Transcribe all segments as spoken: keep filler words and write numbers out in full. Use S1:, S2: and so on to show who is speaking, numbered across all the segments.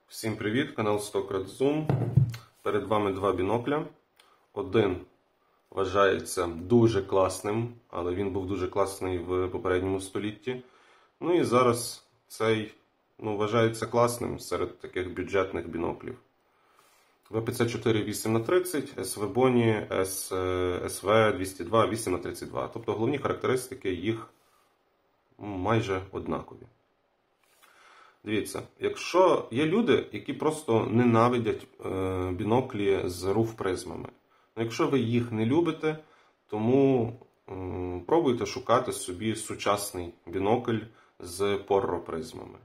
S1: Всім привіт, канал сто крат зум. Перед вами два бінокля. Один вважається дуже класним, але він був дуже класний в попередньому столітті. Ну і зараз цей ну, вважається класним серед таких бюджетних біноклів. ве пе це чотири вісім на тридцять, ес ве Bony ес ве двісті два вісім на тридцять два. Тобто головні характеристики їх майже однакові. Дивіться, якщо є люди, які просто ненавидять е, біноклі з руф-призмами. Якщо ви їх не любите, тому е, пробуйте шукати собі сучасний бінокль з порро-призмами.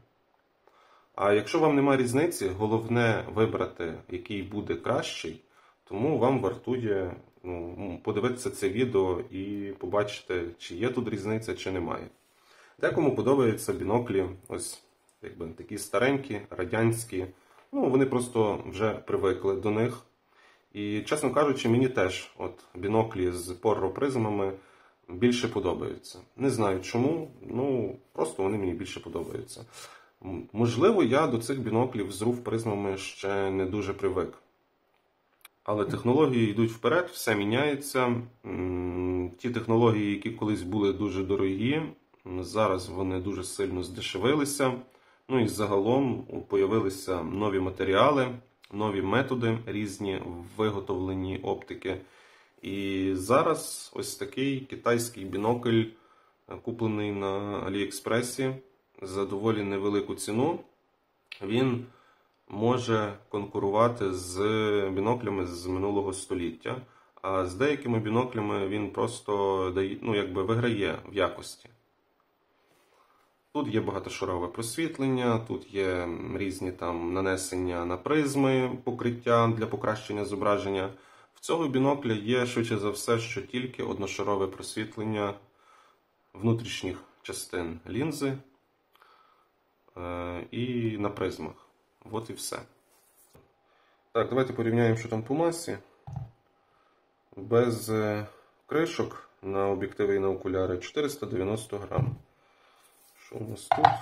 S1: А якщо вам немає різниці, головне вибрати, який буде кращий, тому вам вартує ну, подивитися це відео і побачити, чи є тут різниця, чи немає. Декому подобаються біноклі ось якби такі старенькі, радянські. Ну, вони просто вже привикли до них. І, чесно кажучи, мені теж от біноклі з порро-призмами більше подобаються. Не знаю чому, ну просто вони мені більше подобаються. Можливо, я до цих біноклів з руф-призмами ще не дуже привик. Але технології йдуть вперед, все міняється. Ті технології, які колись були дуже дорогі, зараз вони дуже сильно здешевилися. Ну і загалом появилися нові матеріали, нові методи різні в виготовленні оптики. І зараз ось такий китайський бінокль, куплений на Аліекспресі за доволі невелику ціну, він може конкурувати з біноклями з минулого століття. А з деякими біноклями він просто дає, ну, якби виграє в якості. Тут є багатошарове просвітлення, тут є різні там нанесення на призми, покриття для покращення зображення. В цього бінокля є, швидше за все, що тільки одношарове просвітлення внутрішніх частин лінзи е і на призмах. От і все. Так, давайте порівняємо, що там по масі. Без кришок на об'єктиви і на окуляри чотириста дев'яносто грам. Що у нас тут?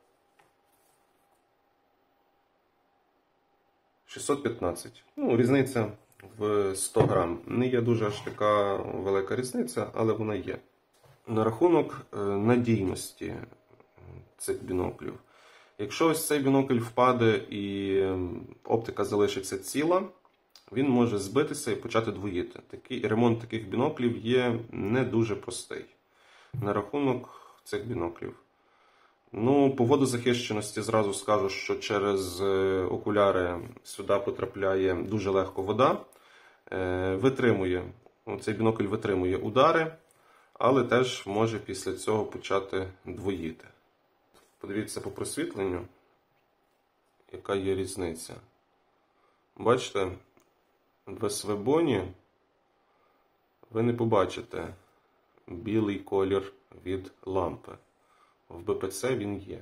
S1: шістсот п'ятнадцять. Ну, різниця в сто грам. Не є дуже аж така велика різниця, але вона є. На рахунок надійності цих біноклів. Якщо ось цей бінокль впаде і оптика залишиться ціла, він може збитися і почати двоїти. Такий ремонт таких біноклів є не дуже простий. На рахунок цих біноклів. Ну, по водозахищеності зразу скажу, що через окуляри сюди потрапляє дуже легко вода. Витримує, цей бінокль витримує удари, але теж може після цього почати двоїти. Подивіться по просвітленню, яка є різниця. Бачите, в ес ве Bony ви не побачите білий колір від лампи. В бе пе це він є.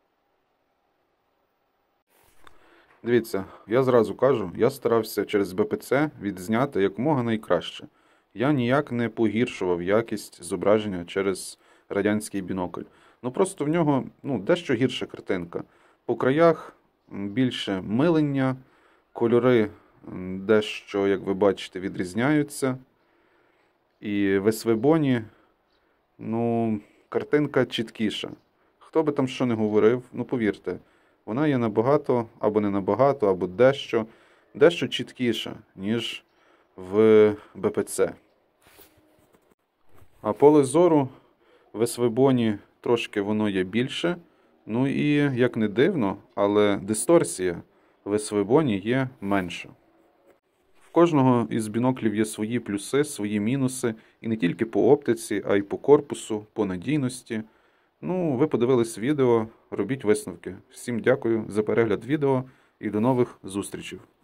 S2: Дивіться, я зразу кажу, я старався через бе пе це відзняти якомога найкраще. Я ніяк не погіршував якість зображення через радянський бінокль. Ну просто в нього ну, дещо гірша картинка. По краях більше милення, кольори дещо, як ви бачите, відрізняються. І в ес ве Bony, ну, картинка чіткіша. Хто би там що не говорив, ну повірте, вона є набагато, або не набагато, або дещо, дещо чіткіша, ніж в бе пе це. А поле зору в ес ве Bony трошки воно є більше. Ну і, як не дивно, але дисторсія в ес ве Bony є менша. В кожного із біноклів є свої плюси, свої мінуси, і не тільки по оптиці, а й по корпусу, по надійності. Ну, ви подивились відео, робіть висновки. Всім дякую за перегляд відео і до нових зустрічей.